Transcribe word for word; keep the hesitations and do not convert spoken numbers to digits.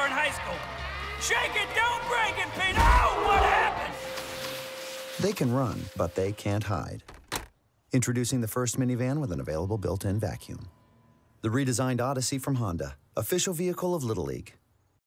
in high school. Shake it, don't break it, Pete! Oh, what happened? They can run, but they can't hide. Introducing the first minivan with an available built-in vacuum. The redesigned Odyssey from Honda, official vehicle of Little League.